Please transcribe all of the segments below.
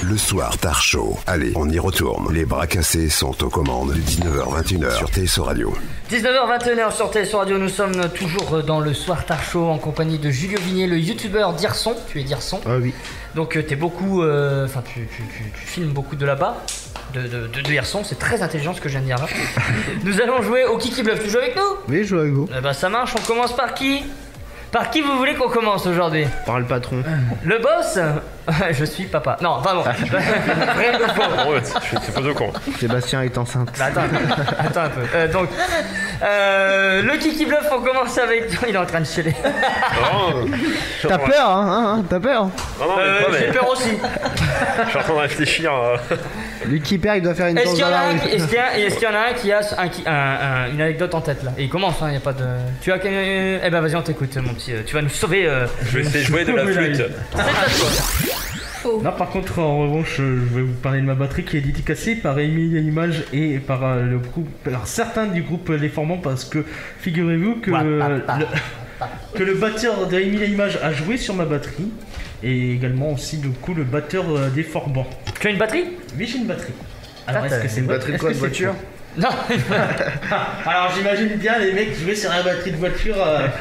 Le soir tard show. Allez, on y retourne. Les bras cassés sont aux commandes de 19h-21h sur TSO Radio. 19h-21h sur TSO Radio, nous sommes toujours dans le soir tard show en compagnie de Julio Vignier, le youtubeur Dirson. Tu es Dirson. Ah oui. Donc t'es beaucoup, enfin tu filmes beaucoup de là-bas, de Dirson, c'est très intelligent ce que je viens de dire là. Nous allons jouer au Kiki Bluff, tu joues avec nous? Oui, je joue avec vous. Eh ben ça marche, on commence par qui? Par qui vous voulez qu'on commence aujourd'hui? Par le patron. Le boss? Je suis papa. Non, pardon. Vrai ou faux? C'est pas de con. Sébastien est enceinte. Bah, attends un peu. Donc, le Kiki Bluff, on commence avec... Il est en train de chialer. T'as peur, hein? T'as peur? Non, mais J'ai peur aussi. je suis en train de réfléchir. Lui qui perd, il doit faire une Est-ce danse qu'il y en dans a la un rue. est-ce qu'il y en a un qui a une anecdote en tête là? Et il commence, il n'y a pas de... Tu as... Eh ben vas-y, on t'écoute mon petit... Tu vas nous sauver... Je vais essayer de jouer de la flûte. C'est à toi. Non, par contre, en revanche, je vais vous parler de ma batterie qui est dédicacée par Emilie Image et par le groupe. Alors, certains du groupe Les Formants, parce que figurez-vous que, que le batteur de Emilie Image a joué sur ma batterie et également aussi, du coup, le batteur des Formants. Tu as une batterie? Oui, j'ai une batterie. Alors, est-ce que c'est Une batterie de quoi, de voiture? Non. Alors, j'imagine bien les mecs jouer sur la batterie de voiture.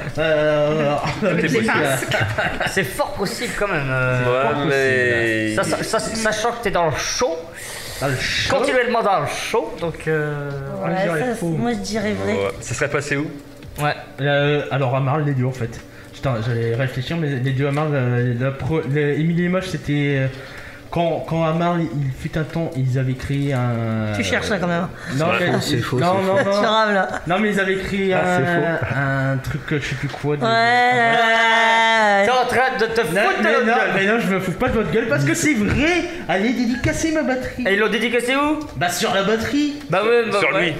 C'est fort possible quand même. Ouais, mais. Sachant que t'es dans le show. Continuellement dans le show, donc Moi je dirais vrai. Ouais. Ça serait passé où? ouais. Alors, à Marle, les deux en fait. J'allais réfléchir, mais les deux à Marle, Emilie Image, c'était. Quand à Marle, il fut un temps, ils avaient créé un... Tu cherches ça quand même. Non, mais... C'est faux, Non, c'est non, C'est non. grave là. Non, mais ils avaient créé un truc, je sais plus quoi. T'es en train de te foutre de notre gueule. Mais non, je me fous pas de votre gueule parce que c'est vrai. Allez dédicacer ma batterie. Et ils l'ont dédicacé où? Bah sur la batterie. Bah ouais, bah, Sur ouais. lui.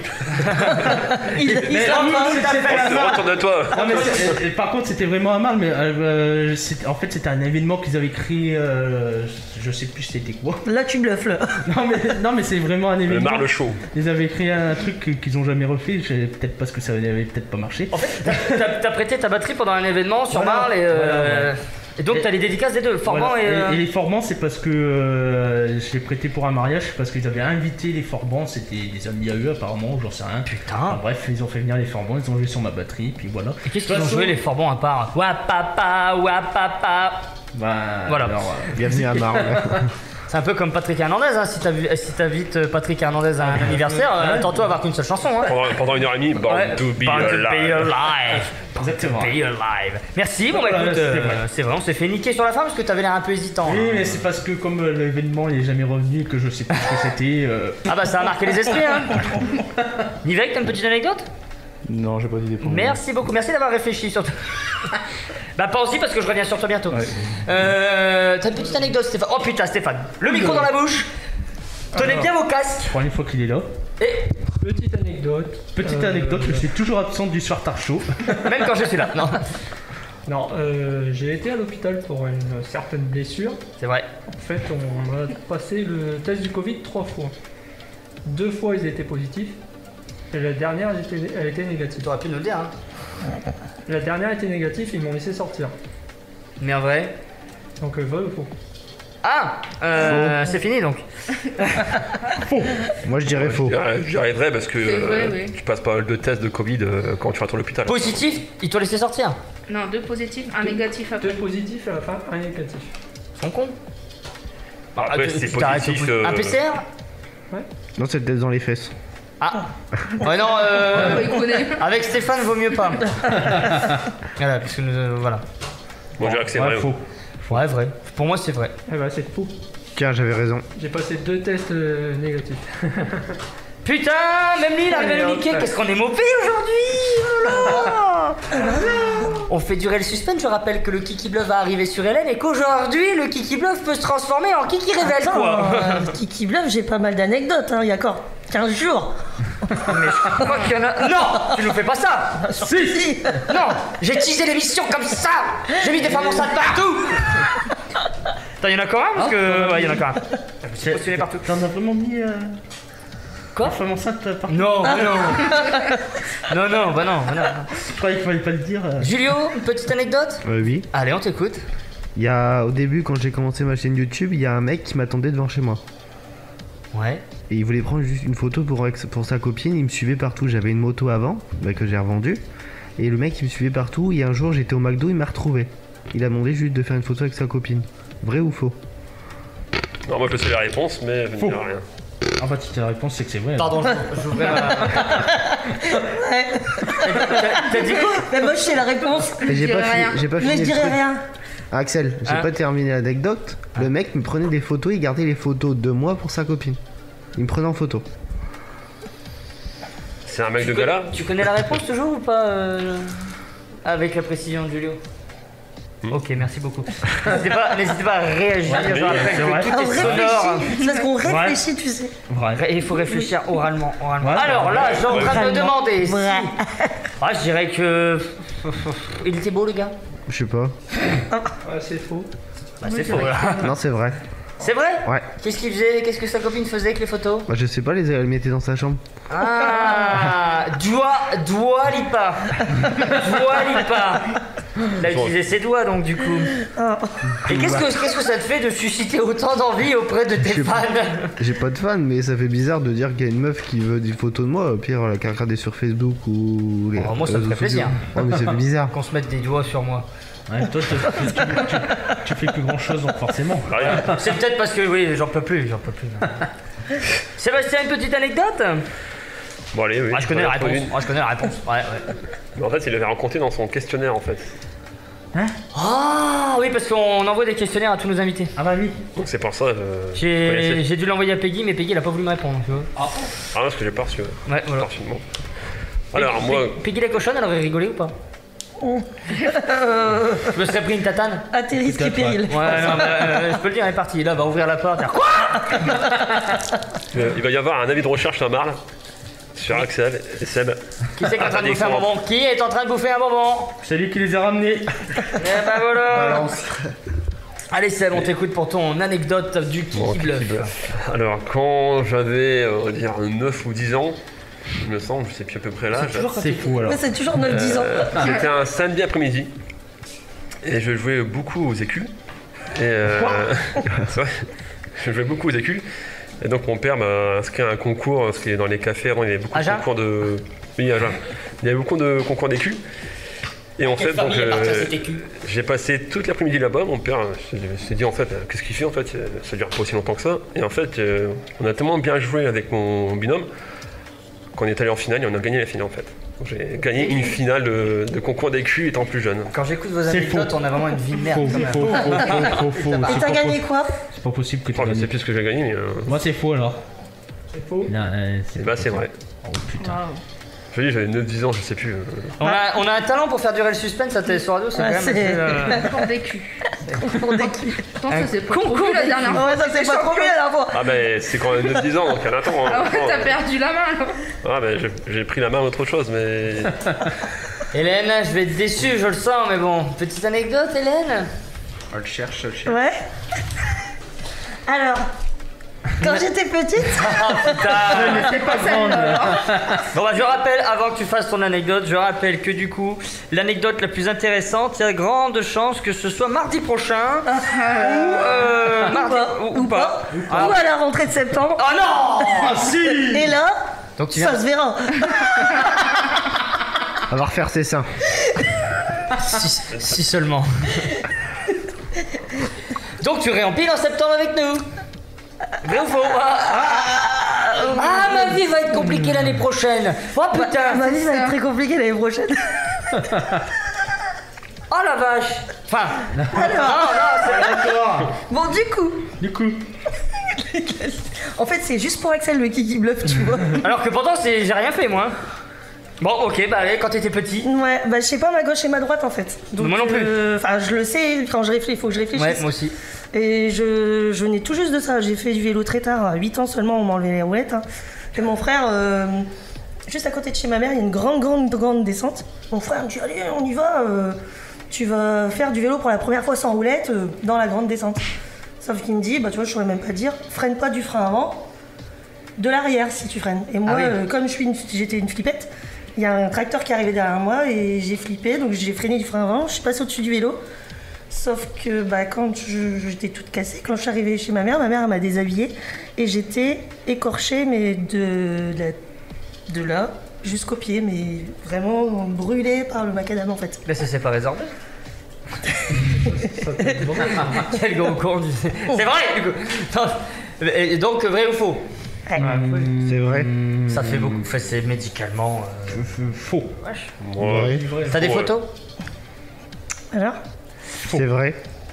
Il s'en va. Retourne-toi. Non, mais par contre, c'était vraiment à Marle, mais en fait, c'était un événement qu'ils avaient créé. Je sais plus c'était quoi. Là tu bluffes là. Non, mais c'est vraiment un Le événement. Marle Show. Ils avaient créé un truc qu'ils ont jamais refait. Peut-être parce que ça avait peut-être pas marché. En fait, t'as prêté ta batterie pendant un événement sur Voilà. Marle et, Voilà. et donc t'as les dédicaces des deux, le Formant Voilà. et... Et les Forbans, c'est parce que je l'ai prêté pour un mariage, parce qu'ils avaient invité les Forbans, c'était des amis à eux apparemment, j'en sais rien. Putain. Enfin, bref, ils ont fait venir les Forbans, ils ont joué sur ma batterie, puis voilà. Et qu'est-ce qu'ils ont joué les Forbans à part? Wapapa, wapapa. Bah, Voilà. alors, Bienvenue à Marle. C'est un peu comme Patrick Hernandez, hein. Si t'invites Patrick Hernandez à un anniversaire, attends-toi à avoir qu'une seule chanson. Hein. Pendant 1h30, Born to be alive. Exactement. Be alive. Merci, bon bah Voilà, écoute, c'était vrai. c'est vrai, on s'est fait niquer sur la fin parce que t'avais l'air un peu hésitant. Oui, hein. mais c'est parce que comme l'événement il est jamais revenu et que je sais plus ce que c'était. Ah bah ça a marqué les esprits, hein. Nivek, t'as une petite anecdote? Non, j'ai pas d'idée pour Merci beaucoup, merci d'avoir réfléchi surtout. Bah pas aussi parce que je reviens sur toi bientôt. Ouais. T'as une petite anecdote Stéphane? Oh putain Stéphane, le micro dans la bouche. Tenez bien vos casques. Première fois qu'il est là. Et Petite anecdote. Petite anecdote, je suis toujours absent du soir tard show. même quand je suis là. Non, Non, j'ai été à l'hôpital pour une certaine blessure. c'est vrai. En fait, on a passé le test du Covid 3 fois. 2 fois, ils étaient positifs. Et la dernière, elle était négative. T'aurais pu nous le dire, hein. La dernière était négative, ils m'ont laissé sortir. Mais en vrai. Donc, vrai ou faux? Ah, c'est fini donc. Moi je dirais faux. J'y arriverai parce que C'est vrai, oui. tu passes pas mal de tests de Covid quand tu rentres à l'hôpital. Positif, ils t'ont laissé sortir. Non, 2 positifs, un négatif 2 après. positifs et à la fin, un négatif. Ils sont cons. Après, tu- c'est tu t'arrêtes au positif. bout- Un PCR? Non, c'est peut-être dans les fesses. Ah. Ouais non, Il connaît. avec Stéphane vaut mieux pas. Voilà, parce que voilà. Bon, je dirais que c'est Ouais, vrai. faux. Ouais, vrai. Pour moi, c'est vrai. Eh ben, c'est faux. Tiens, j'avais raison. J'ai passé 2 tests négatifs. Putain, même lui, il arrive à nous niquer. Qu'est-ce qu'on est mauvais aujourd'hui! Oh là là. On fait durer le suspense. Je rappelle que le Kiki Bluff va arriver sur Hélène et qu'aujourd'hui, le Kiki Bluff peut se transformer en Kiki Révèle, quoi. Kiki Bluff, j'ai pas mal d'anecdotes, hein. Il y a encore 15 jours. Mais je crois qu'il y en a. Non! Tu nous fais pas ça! Si. Non! J'ai teasé l'émission comme ça! J'ai mis des femmes enceintes partout! Attends, il y en a encore un? Parce que. Ouais, il y en a encore un. C'est postulé partout. T'en as vraiment mis. Quoi? La femme enceinte partout. Non, mais non! Non, non, bah non, bah non. Je croyais qu'il fallait pas le dire. Julio, une petite anecdote? Oui. Allez, on t'écoute. Il y a, au début, quand j'ai commencé ma chaîne YouTube, il y a un mec qui m'attendait devant chez moi. Ouais. Et il voulait prendre juste une photo pour sa copine. Il me suivait partout. J'avais une moto avant, que j'ai revendue. Et le mec, il me suivait partout. Et un jour, j'étais au McDo, il m'a retrouvé. Il a demandé juste de faire une photo avec sa copine. Vrai ou faux? Non, moi je sais la réponse, mais je ne dirai rien. Ah bah si t'as la réponse, c'est que c'est vrai. Pardon, j'ouvrais ma... T'as dit quoi? Mais moi, je sais la réponse. Et j'ai pas fini Mais je le dirais truc. rien. Axel, j'ai pas terminé l'anecdote. Le mec me prenait des photos, il gardait les photos de moi pour sa copine. Il me prenait en photo. C'est un mec de gala? Tu connais la réponse toujours ou pas avec la précision de Julio? Ok, merci beaucoup. N'hésitez pas à réagir. Je rappelle que tout est sonore. C'est parce qu'on réfléchit, tu sais. Et il faut réfléchir oralement. Ouais, Alors là, j'ai en train de me demander si... Vrai. Ah, je dirais que... Il était beau, le gars? Je sais pas. Ouais, c'est faux. Bah, c'est faux, là. Non, c'est vrai. C'est vrai? Ouais. Qu'est-ce qu'il faisait? Qu'est-ce que sa copine faisait avec les photos? Bah, je sais pas, elle mettait dans sa chambre. Ah, Dua Lipa. Il a utilisé ses doigts donc du coup. Et qu'est-ce que ça te fait de susciter autant d'envie auprès de tes fans? J'ai pas de fan, mais ça fait bizarre de dire qu'il y a une meuf qui veut des photos de moi. Au pire, elle a regardé sur Facebook ou les. Oh, moi, ça me ferait plaisir. Ouais, mais ça fait bizarre. Qu'on se mette des doigts sur moi. Ouais, toi, tu fais plus grand chose, donc forcément. C'est peut-être parce que oui, j'en peux plus. Sébastien, une petite anecdote? Bon, allez, oui. Je connais la réponse. Ouais. Mais en fait, il l'avait rencontré dans son questionnaire en fait. Ah oui, parce qu'on envoie des questionnaires à tous nos invités. Ah bah oui. Donc c'est pour ça. J'ai dû l'envoyer à Peggy, mais Peggy elle a pas voulu me répondre, tu vois. Ah, parce que j'ai pas reçu. Ouais, voilà. Parfaitement. Alors, moi. Peggy la cochonne, elle aurait rigolé ou pas? Je me serais pris une tatane. À tes risques et périls. Ouais, non, mais, je peux le dire, elle est partie. Là, elle va ouvrir la porte. Dire, quoi? Il va y avoir un avis de recherche à Marle sur Axel et Seb. Qui c'est qui est en train de bouffer un bonbon? Qui est en train de bouffer un bonbon? C'est lui qui les a ramenés. Et bah voilà. Allez Seb, on t'écoute pour ton anecdote du Kiki Bluff. Alors, quand j'avais, on va dire, 9 ou 10 ans, il me semble, je sais plus à peu près l'âge. C'est fou alors. Ouais, c'est toujours 9-10 ans. C'était un samedi après-midi et je jouais beaucoup aux écus. Et c'est vrai, je jouais beaucoup aux écus. Et donc mon père m'a inscrit à un concours, parce qu'il est dans les cafés, il y avait beaucoup de concours de. Oui, à Jean. Il y avait beaucoup de concours d'écus. Et en fait, donc, j'ai passé toute l'après-midi là-bas. Mon père s'est dit en fait, qu'est-ce qu'il fait en fait? Ça dure pas aussi longtemps que ça. Et en fait, on a tellement bien joué avec mon binôme qu'on est allé en finale et on a gagné la finale en fait. Donc, j'ai gagné une finale de concours d'écus étant plus jeune. Quand j'écoute vos anecdotes, on a vraiment une vie de merde. Faux. Et t'as gagné quoi? C'est pas possible que tu Je sais gagnes. plus ce que j'ai gagné, mais. Moi, c'est faux alors. C'est faux. C'est vrai. Oh putain. Je dis, j'avais 9-10 ans, je sais plus. On a un talent pour faire durer le suspense à Télé sur Radio, c'est Ouais, quand même assez, Concours des culs. Concours des culs. Attends, ça c'est pas trop vu la dernière fois. Ouais, ça c'est pas trop bien la fois. Ah ben c'est quand même 9-10 ans, donc il y en a un temps. Ah ouais, t'as perdu la main alors. Ah ben j'ai pris la main à autre chose, mais. Hélène, je vais être déçu, je le sens, mais bon. Petite anecdote, Hélène? Elle cherche. Ouais. Alors, quand j'étais petite, C'est pas Bon bah je rappelle, avant que tu fasses ton anecdote, je rappelle que du coup, l'anecdote la plus intéressante, il y a de grandes chances que ce soit mardi prochain, ou pas. ou à la rentrée de septembre. Oh non! Et là, Donc tu ça se verra. Elle va refaire ses seins. Si seulement. Donc tu réempiles en septembre avec nous. Vrai ou faux? Ah, ma vie va être compliquée l'année prochaine. Oh putain. Ma vie va être très compliquée l'année prochaine. Oh la vache. Enfin. Alors, c'est d'accord. bon, du coup, en fait, c'est juste pour Axel le Kiki Bluff, tu vois. Alors que pourtant j'ai rien fait moi. Bon ok, bah allez, quand t'étais petit. Ouais, bah je sais pas ma gauche et ma droite en fait. Donc, moi non plus. Enfin, je le sais quand je réfléchis, faut que je réfléchisse. Ouais, moi aussi. Et je venais tout juste de ça. J'ai fait du vélo très tard, à 8 ans seulement, on m'a enlevé les roulettes. Hein. Et mon frère, juste à côté de chez ma mère, il y a une grande descente. Mon frère me dit, allez, on y va. Tu vas faire du vélo pour la première fois sans roulette dans la grande descente. Sauf qu'il me dit, bah tu vois, je saurais même pas dire, freine pas du frein avant, de l'arrière si tu freines. Et moi, comme j'étais une flippette, il y a un tracteur qui arrivait derrière moi et j'ai flippé, donc j'ai freiné du frein avant, je suis passée au-dessus du vélo. Sauf que quand j'étais toute cassée, quand je suis arrivée chez ma mère elle m'a déshabillée et j'étais écorchée, mais de là jusqu'aux pieds, mais vraiment brûlée par le macadam en fait. Mais ça s'est pas résorbé. Quel gros con. C'est vrai du coup. Et donc vrai ou faux? C'est vrai. Ça fait beaucoup. C'est médicalement. Faux. Ouais. T'as des photos? Alors C'est vrai.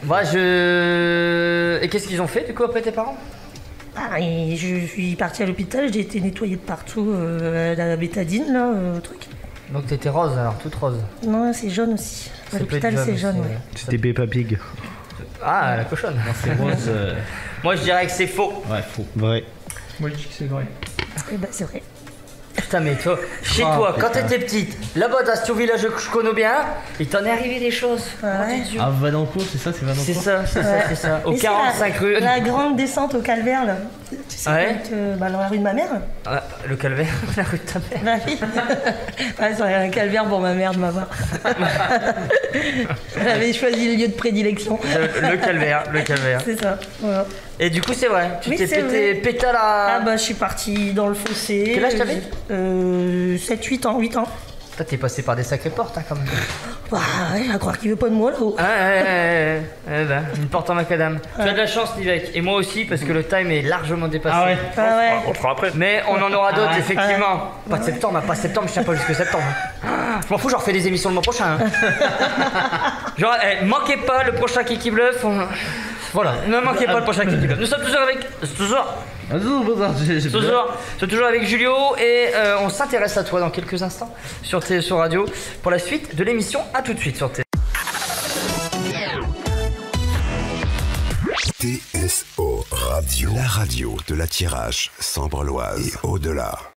Et qu'est-ce qu'ils ont fait du coup après tes parents? et je suis partie à l'hôpital, j'ai été nettoyée de partout, la bétadine là, truc. Donc t'étais rose alors, toute rose. Non, c'est jaune aussi. À l'hôpital c'est jaune, ouais. C'était Peppa Pig. Ah, la cochonne. C'est rose. Moi je dirais que c'est faux. Ouais, faux. Vrai. Moi je dis que c'est vrai. Et c'est vrai. Putain mais toi, chez toi, quand t'étais petite, là-bas dans ce village que je connais bien, il t'en est arrivé des choses. Ouais. Ah, Valencourt, c'est ça, c'est Valencourt. C'est ça. Au Mais 45 rue. La grande descente au calvaire là. Tu sais, Ouais. dans la rue de ma mère. Ah, le calvaire, la rue de ta mère. Ma fille. Ouais, c'est un calvaire pour ma mère de m'avoir. Elle avait choisi le lieu de prédilection. Le calvaire. C'est ça, voilà. Et du coup c'est vrai, tu Oui, t'es c'est vrai. pété à la... Je suis partie dans le fossé. Quel âge t'avais 7-8 ans, 8 ans. Toi t'es passé par des sacrées portes quand même. Ouais, à croire qu'il veut pas de moi là-haut. Une porte en macadam. Tu as de la chance Nivek, et moi aussi parce que le time est largement dépassé. Ah ouais. Ah ouais. On le fera après. Mais on en aura d'autres effectivement. Pas de septembre, je tiens pas jusque septembre. Je m'en fous, j'en refais des émissions le mois prochain. Genre, manquez pas le prochain Kiki Bluff. Voilà, ne manquez pas le prochain Kiki Bluff. Nous sommes toujours avec... Toujours avec Julio et on s'intéresse à toi dans quelques instants sur TSO Radio pour la suite de l'émission. À tout de suite sur TSO Radio, la radio de la Thiérache, Sambre-Loise et au-delà.